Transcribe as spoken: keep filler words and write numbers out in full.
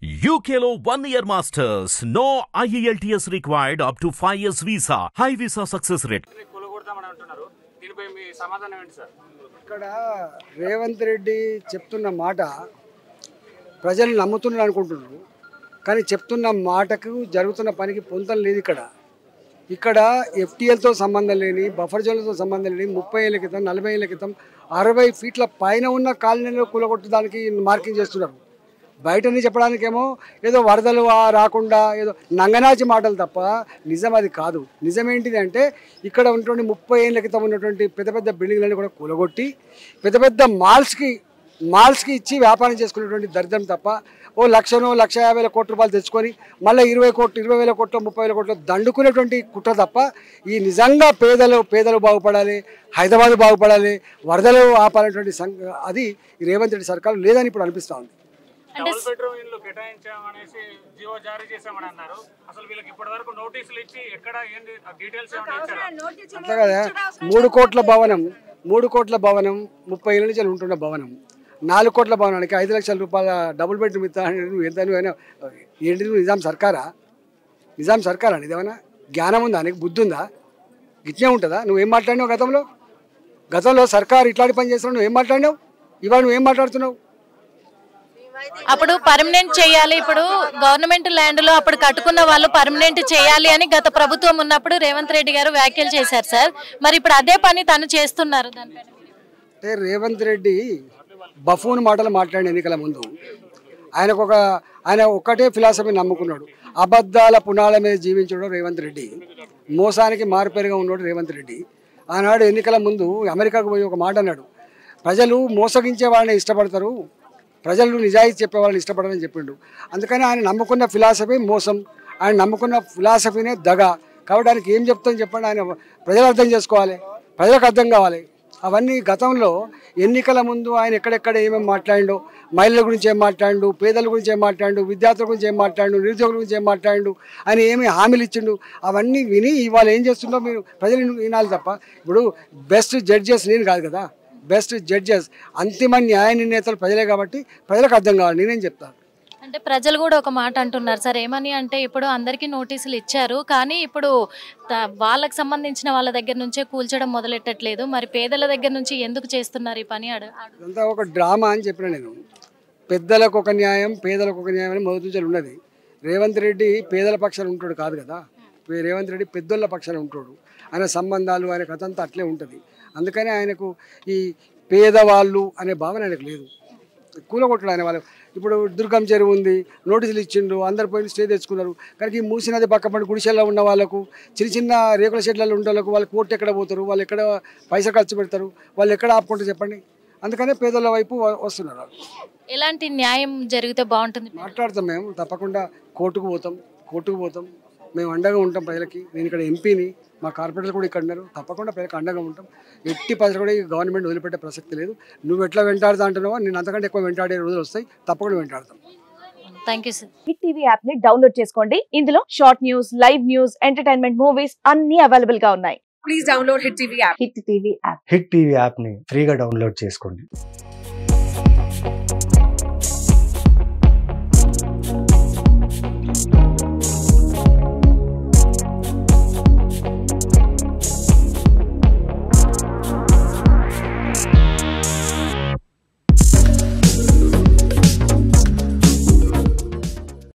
U K లో one year masters. No I E L T S required up to five years visa. High visa success rate. ఇక్కడ రేవంత్ రెడ్డి చెప్తున్న మాట ప్రజలు నమ్ముతున్నారు అనుకుంటున్నారు. కానీ చెప్తున్న మాటకు జరుగుతున్న పనికి పొంతం లేదు. ఇక్కడ ఇక్కడ ఎఫ్టీఎల్తో సంబంధం లేని, బఫర్ జోన్లతో సంబంధం లేని ముప్పై ఏళ్ళ క్రితం, నలభై ఏళ్ళ క్రితం అరవై ఫీట్ల పైన ఉన్న కాలనీలో కూలగొట్టడానికి మార్కింగ్ చేస్తున్నారు. బయటని చెప్పడానికేమో ఏదో వరదలు రాకుండా ఏదో నంగనాచి మాటలు తప్ప నిజం అది కాదు. నిజం ఏంటిది అంటే ఇక్కడ ఉన్నటువంటి ముప్పై ఏళ్ళ క్రితం ఉన్నటువంటి పెద్ద పెద్ద బిల్డింగ్లన్నీ కూడా కూలగొట్టి పెద్ద పెద్ద మాల్స్కి మాల్స్కి ఇచ్చి వ్యాపారం చేసుకునేటువంటి దరిద్రం తప్ప ఓ లక్షనో లక్ష యాభై వేల కోట్ల రూపాయలు తెచ్చుకొని మళ్ళీ ఇరవై కోట్లు ఇరవై వేల కోట్లు ముప్పై వేల కోట్లు దండుకునేటువంటి కుట్ర తప్ప ఈ నిజంగా పేదలు పేదలు బాగుపడాలి, హైదరాబాద్ బాగుపడాలి, వరదలు ఆపాలనేటువంటి సంఘ అది రేవంత్ రెడ్డి సర్కారు లేదని ఇప్పుడు అనిపిస్తూ ఉంది. డబుల్ బెడ్రూమ్ ఇల్లు కేటాయించామనేసి జీవో జారీ చేశామని అన్నారు. అసలు వీళ్ళకి ఇప్పటివరకు నోటీసులు ఇచ్చి ఎక్కడ ఏంది డీటెయిల్స్ ఏమైనా ఇచ్చారా? అంతే కదా. మూడు కోట్ల భవనం మూడు కోట్ల భవనం ముప్పై ఏళ్ళ నుంచి ఉంటున్న భవనం నాలుగు కోట్ల భవనానికి ఐదు లక్షల రూపాయల డబుల్ బెడ్రూమ్ ఇస్తా నువ్వు ఎంత నువ్వైనా ఏంటి? నువ్వు నిజాం సర్కారా? నిజాం సర్కారా? ఇదేమైనా జ్ఞానం ఉందా? నీకు బుద్ధి ఉందా? గిట్నే ఉంటుందా? నువ్వేం మాట్లాడినావు గతంలో? గతంలో సర్కారు ఇట్లాంటి పని చేస్తున్నావు, నువ్వేం మాట్లాడినావు? ఇవాళ నువ్వేం మాట్లాడుతున్నావు? అప్పుడు పర్మనెంట్ చేయాలి, ఇప్పుడు గవర్నమెంట్ ల్యాండ్ లో అప్పుడు కట్టుకున్న వాళ్ళు పర్మనెంట్ చేయాలి అని గత ప్రభుత్వం ఉన్నప్పుడు రేవంత్ రెడ్డి గారు వ్యాఖ్యలు చేశారు సార్. మరి ఇప్పుడు అదే పని తను చేస్తున్నారు. అంటే రేవంత్ రెడ్డి బఫూన్ మాటలు మాట్లాడిన ఎన్నికల ముందు ఆయనకు ఒక ఆయన ఒక్కటే ఫిలాసఫీ నమ్ముకున్నాడు. అబద్ధాల పునాల మీద జీవించడం రేవంత్ రెడ్డి, మోసానికి మారుపేరుగా ఉన్నాడు రేవంత్ రెడ్డి. ఆనాడు ఎన్నికల ముందు అమెరికాకు పోయి ఒక మాట అన్నాడు, ప్రజలు మోసగించే వాళ్ళని ఇష్టపడతారు, ప్రజలు నిజాయితీ చెప్పే వాళ్ళని ఇష్టపడాలని చెప్పిండు. అందుకని ఆయన నమ్ముకున్న ఫిలాసఫీ మోసం, ఆయన నమ్ముకున్న ఫిలాసఫీనే దగ. కాబట్టి ఆయనకి ఏం చెప్తాను చెప్పండి, ఆయన ప్రజలు అర్థం చేసుకోవాలి, ప్రజలకు అర్థం కావాలి. అవన్నీ గతంలో ఎన్నికల ముందు ఆయన ఎక్కడెక్కడ ఏమేమి మాట్లాడిండు, మహిళల గురించి ఏం మాట్లాడిండు, పేదల గురించి ఏం మాట్లాడిండు, విద్యార్థుల గురించి ఏం మాట్లాడిండు, నిరుద్యోగుల గురించి ఏం మాట్లాడిండు, ఆయన ఏమి హామీలు ఇచ్చిండు, అవన్నీ విని ఇవాళ ఏం చేస్తుండో మీరు ప్రజలు వినాలి తప్ప. ఇప్పుడు బెస్ట్ జడ్జెస్ నేను కాదు కదా, బెస్ట్ జడ్జెస్ అంతిమ న్యాయ నిర్ణేతలు ప్రజలే కాబట్టి ప్రజలకు అర్థం కావాలి. నేనేం చెప్తాను అంటే ప్రజలు కూడా ఒక మాట అంటున్నారు సార్, ఏమని అంటే ఇప్పుడు అందరికీ నోటీసులు ఇచ్చారు కానీ ఇప్పుడు వాళ్ళకి సంబంధించిన వాళ్ళ దగ్గర నుంచే కూల్చడం మొదలెట్టట్లేదు, మరి పేదల దగ్గర నుంచి ఎందుకు చేస్తున్నారు ఈ పని? అదంతా ఒక డ్రామా అని చెప్పిన నేను. పెద్దలకు ఒక న్యాయం, పేదలకు ఒక న్యాయం అని మొదటి నుంచి ఉన్నది. రేవంత్ రెడ్డి పేదల పక్షాన ఉంటాడు కాదు కదా, రేవంత్ రెడ్డి పెద్దోళ్ళ పక్షాన ఉంటాడు. ఆయన సంబంధాలు ఆయన కథ అంతా అట్లే ఉంటుంది. అందుకని ఆయనకు ఈ పేదవాళ్ళు అనే భావన ఆయనకు లేదు. కూలగొట్టడు ఆయన వాళ్ళు. ఇప్పుడు దుర్గం చెరువు ఉంది, నోటీసులు ఇచ్చిండు, అందరు పోయి స్టే తెచ్చుకున్నారు. కానీ ఈ మూసినది పక్కపడి గుడిసెల్లో ఉన్న వాళ్ళకు, చిన్న చిన్న రేకుల షెడ్లలో ఉండే వాళ్ళకు వాళ్ళు కోర్టు ఎక్కడ పోతారు, వాళ్ళు ఎక్కడ పైసా ఖర్చు పెడతారు, వాళ్ళు ఎక్కడ ఆపుకుంటారు చెప్పండి? అందుకనే పేదల వైపు వస్తున్నారు. ఎలాంటి న్యాయం జరిగితే బాగుంటుంది? మాట్లాడతాం మేము, తప్పకుండా కోర్టుకు పోతాం కోర్టుకు పోతాం మేము అండగా ఉంటాం ప్రజలకి. నేను ఇక్కడ ఎంపీని, మా కార్పొరేటర్లు కూడా ఇక్కడ ఉన్నారు, తప్పకుండా ప్రజలకు అండగా ఉంటాం. ఎట్టి పరిస్థితులు కూడా ఈ గవర్నమెంట్ వదిలిపెట్టే ప్రసక్తి లేదు. నువ్వు ఎట్లా వెంటాడుతా అంటున్నావో నేను అంతకంటే ఎక్కువ వెంటాడే రోజులు వస్తాయి, తప్పకుండా వెంటాడతాం. Thank you sir. Hit TV app ని డౌన్లోడ్ చేసుకోండి. ఇందులో short news, live news, entertainment movies అన్ని అవైలబుల్ గా ఉన్నాయి. Please download hit TV app. Hit TV app hit TV app ని ఫ్రీగా డౌన్లోడ్ చేసుకోండి.